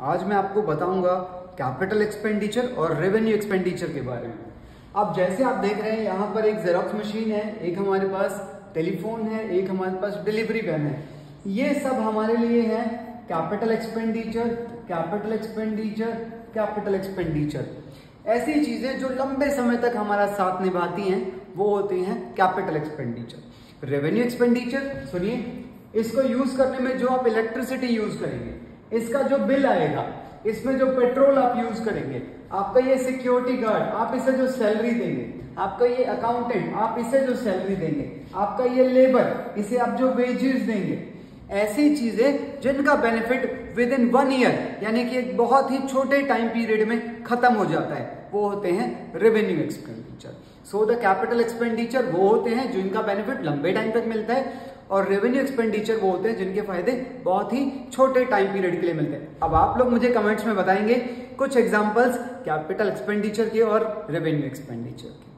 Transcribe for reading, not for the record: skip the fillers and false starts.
आज मैं आपको बताऊंगा कैपिटल एक्सपेंडिचर और रेवेन्यू एक्सपेंडिचर के बारे में। अब जैसे आप देख रहे हैं यहाँ पर एक जेरॉक्स मशीन है, एक हमारे पास टेलीफोन है, एक हमारे पास डिलीवरी वैन है। ये सब हमारे लिए है capital expenditure, capital expenditure, capital expenditure. ऐसी चीजें जो लंबे समय तक हमारा साथ निभाती हैं वो होती हैं कैपिटल एक्सपेंडिचर। रेवेन्यू एक्सपेंडिचर सुनिए, इसको यूज करने में जो आप इलेक्ट्रिसिटी यूज करेंगे, इसका जो बिल आएगा, इसमें जो पेट्रोल आप यूज करेंगे, आपका ये सिक्योरिटी गार्ड, आप इसे जो सैलरी देंगे, आपका ये अकाउंटेंट, आप इसे जो सैलरी देंगे, आपका ये लेबर, इसे आप जो वेजेस देंगे, ऐसी चीजें जिनका बेनिफिट विद इन 1 ईयर यानी कि एक बहुत ही छोटे टाइम पीरियड में खत्म हो जाता है, वो होते हैं revenue expenditure. So the capital expenditure वो होते हैं जिनका बेनिफिट लंबे टाइम तक मिलता है, और रेवेन्यू एक्सपेंडिचर वो होते हैं जिनके फायदे बहुत ही छोटे टाइम पीरियड के लिए मिलते हैं। अब आप लोग मुझे कमेंट्स में बताएंगे कुछ एग्जांपल्स कैपिटल एक्सपेंडिचर के और रेवेन्यू एक्सपेंडिचर के।